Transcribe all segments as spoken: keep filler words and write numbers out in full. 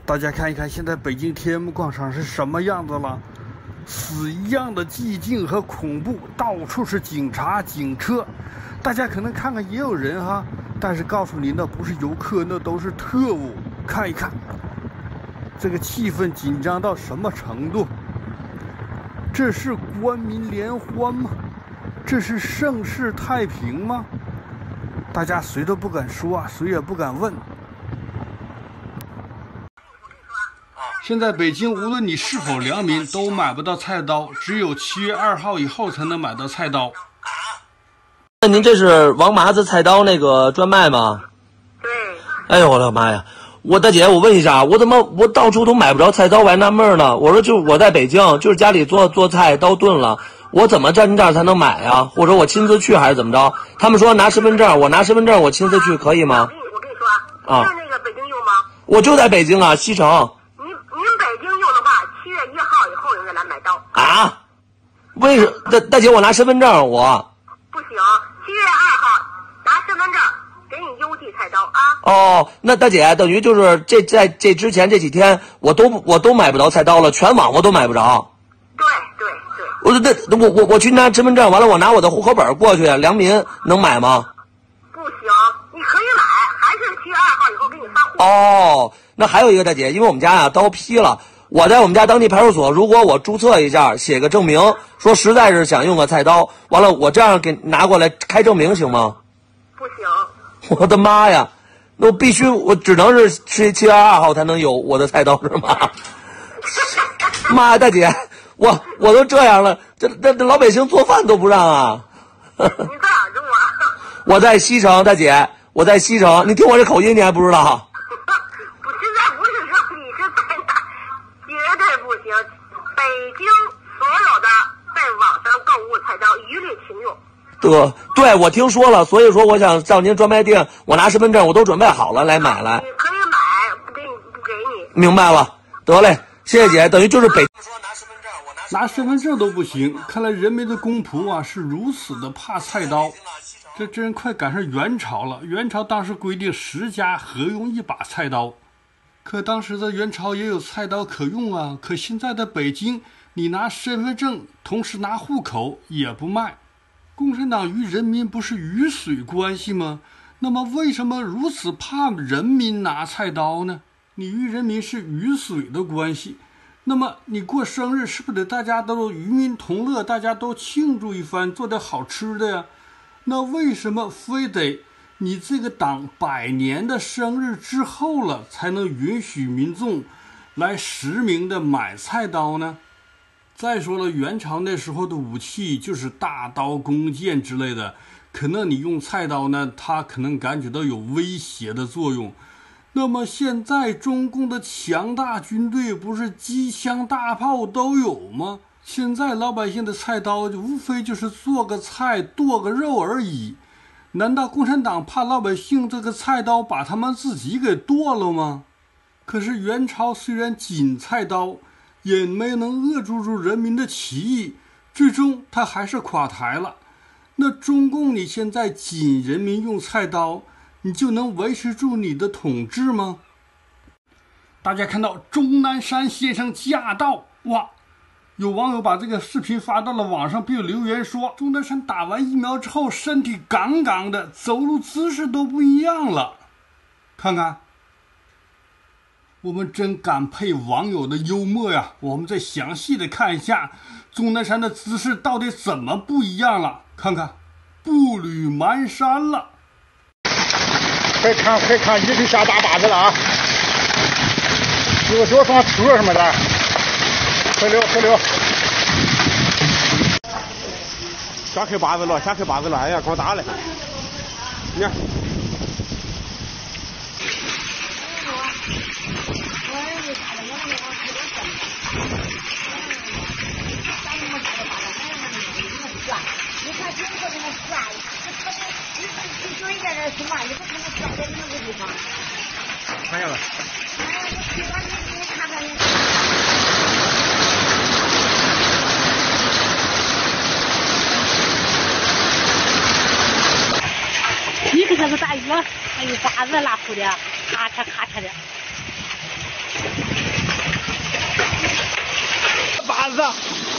大家看一看，现在北京天安门广场是什么样子了？死一样的寂静和恐怖，到处是警察、警车。大家可能看看也有人哈，但是告诉你，那不是游客，那都是特务。看一看，这个气氛紧张到什么程度？这是官民联欢吗？这是盛世太平吗？大家谁都不敢说，谁也不敢问。现在北京，无论你是否良民，都买不到菜刀，只有七月二号以后才能买到菜刀。 那您这是王麻子菜刀那个专卖吗？ 对。 哎呦我的妈呀！我大姐，我问一下，我怎么我到处都买不着菜刀，我还纳闷呢。我说就我在北京，就是家里做做菜刀钝了，我怎么在您这儿才能买啊？或者我亲自去还是怎么着？他们说拿身份证，我拿身份证，我亲自去可以吗？ 我跟你我跟你说，啊，在那个北京用吗？ 我就在北京啊，西城。 您北京用的话，七月一号以后应该来买刀啊？为什大大姐，我拿身份证，我不行，七月二号拿身份证给你邮寄菜刀啊。 哦，那大姐等于就是这在这之前这几天我都我都买不着菜刀了，全网我都买不着。 对对对。 我那我我我去拿身份证，完了我拿我的户口本过去，良民能买吗？ 不行，你可以买，还是七月二号以后给你发户。 哦。那还有一个大姐，因为我们家呀、啊、刀劈了，我在我们家当地派出所，如果我注册一下，写个证明，说实在是想用个菜刀，完了我这样给拿过来开证明行吗？ 不行。 我的妈呀，那我必须我只能是七七月二号才能有我的菜刀是吗？妈呀，大姐，我我都这样了，这这这老百姓做饭都不让啊！ 你在哪住啊？ 我在西城，大姐，我在西城，你听我这口音你还不知道？对，对我听说了，所以说我想上您专卖店，我拿身份证我都准备好了来买来。 你可以买，不给你不给你。 明白了，得嘞，谢谢姐。等于就是北京说拿身份证，我拿拿身份证都不行，看来人民的公仆啊是如此的怕菜刀。这真快赶上元朝了，元朝当时规定十家合用一把菜刀，可当时的元朝也有菜刀可用啊。可现在的北京，你拿身份证，同时拿户口也不卖。共产党与人民不是鱼水关系吗？那么为什么如此怕人民拿菜刀呢？你与人民是鱼水的关系，那么你过生日是不是得大家都与民同乐，大家都庆祝一番，做点好吃的呀？那为什么非得你这个党百年的生日之后了，才能允许民众来实名的买菜刀呢？再说了，元朝那时候的武器就是大刀弓箭之类的，可能你用菜刀呢，它可能感觉到有威胁的作用。那么现在中共的强大军队不是机枪大炮都有吗？现在老百姓的菜刀无非就是做个菜剁个肉而已，难道共产党怕老百姓这个菜刀把他们自己给剁了吗？可是元朝虽然禁菜刀，也没能遏制住人民的起义，最终他还是垮台了。那中共你现在禁人民用菜刀，你就能维持住你的统治吗？大家看到钟南山先生驾到，哇！有网友把这个视频发到了网上，并留言说，钟南山打完疫苗之后身体杠杠的，走路姿势都不一样了。看看，我们真感佩网友的幽默呀！我们再详细的看一下钟南山的姿势到底怎么不一样了。看看，步履蹒跚了。 快看快看，一直下大把子了啊！有有双车什么的，快溜快溜！下开把子了，下开把子了！哎呀，光打了！你看。 你看这个这么帅，你你就一点点什么，你不可能帅在那个地方。 看见了。 哎，你看你你看看你。你看这个大雨，还有花子拉出的，咔嚓咔嚓的。 了。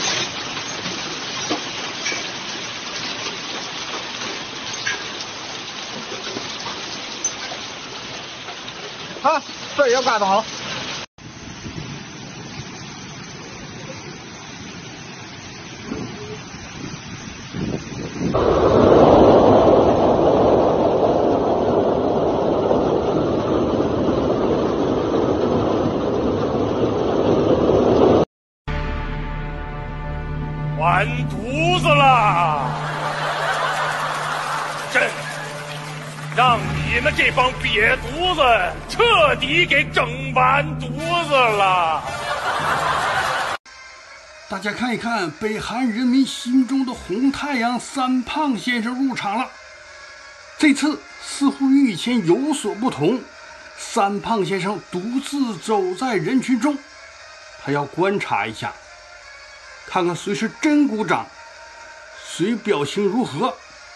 好，这儿也挂上了。 完犊子了！朕让你们这帮瘪犊子彻底给整完犊子了！ 大家看一看，北韩人民心中的红太阳三胖先生入场了。这次似乎与以前有所不同，三胖先生独自走在人群中，他要观察一下，看看谁是真鼓掌，谁表情如何。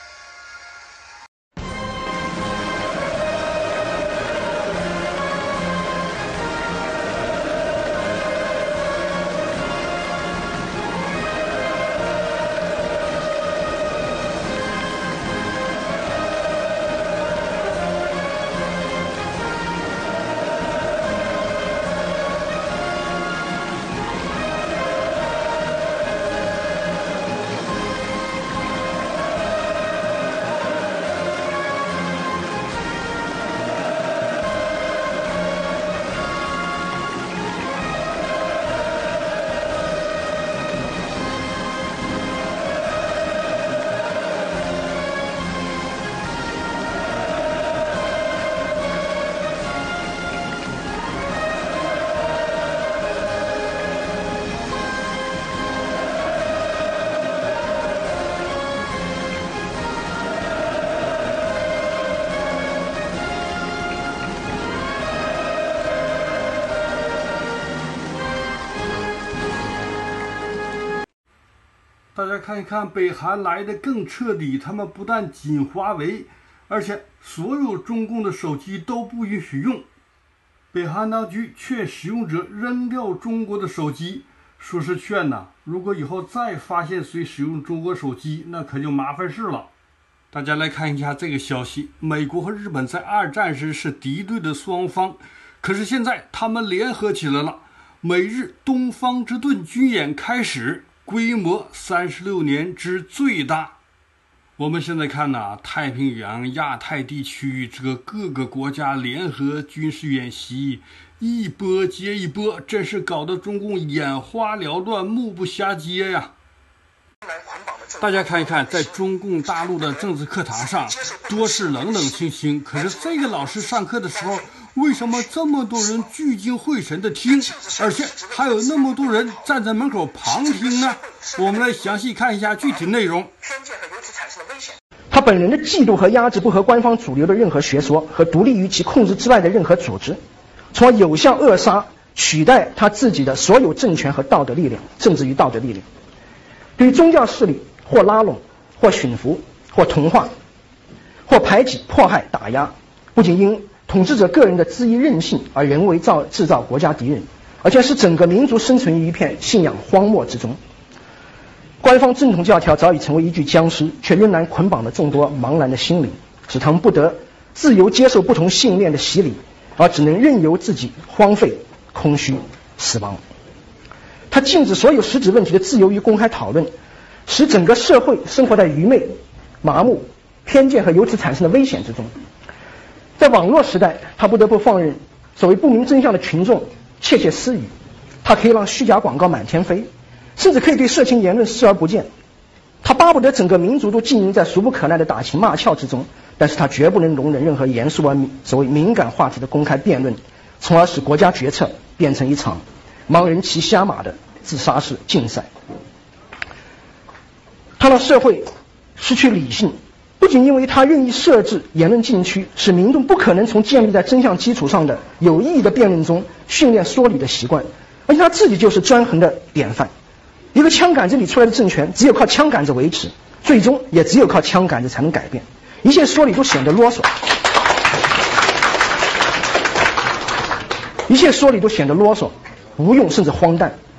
大家看一看，北韩来的更彻底，他们不但禁华为，而且所有中共的手机都不允许用。北韩当局劝使用者扔掉中国的手机，说是劝呐，如果以后再发现谁使用中国手机，那可就麻烦事了。大家来看一下这个消息，美国和日本在二战时是敌对的双方，可是现在他们联合起来了，美日东方之盾军演开始，规模三十六年之最大。我们现在看呐，太平洋、亚太地区这个各个国家联合军事演习一波接一波，真是搞得中共眼花缭乱、目不暇接呀。大家看一看，在中共大陆的政治课堂上，多是冷冷清清，可是这个老师上课的时候，为什么这么多人聚精会神的听，而且还有那么多人站在门口旁听呢？我们来详细看一下具体内容。 他本人的嫉妒和压制不合官方主流的任何学说和独立于其控制之外的任何组织，从而有效扼杀取代他自己的所有政权和道德力量，政治与道德力量。对于宗教势力或拉拢或驯服或同化或排挤迫害打压，不仅因统治者个人的恣意任性而人为造制造国家敌人，而且使整个民族生存于一片信仰荒漠之中。官方正统教条早已成为一具僵尸，却仍然捆绑了众多茫然的心灵，使他们不得自由接受不同信念的洗礼，而只能任由自己荒废、空虚、死亡。他禁止所有实质问题的自由与公开讨论，使整个社会生活在愚昧、麻木、偏见和由此产生的危险之中。在网络时代，他不得不放任所谓不明真相的群众窃窃私语，他可以让虚假广告满天飞，甚至可以对色情言论视而不见。他巴不得整个民族都浸淫在俗不可耐的打情骂俏之中，但是他绝不能容忍任何严肃而所谓敏感话题的公开辩论，从而使国家决策变成一场盲人骑瞎马的自杀式竞赛。他让社会失去理性，不仅因为他任意设置言论禁区，使民众不可能从建立在真相基础上的有意义的辩论中训练说理的习惯，而且他自己就是专横的典范。一个枪杆子里出来的政权，只有靠枪杆子维持，最终也只有靠枪杆子才能改变。一切说理都显得啰嗦，一切说理都显得啰嗦、无用甚至荒诞。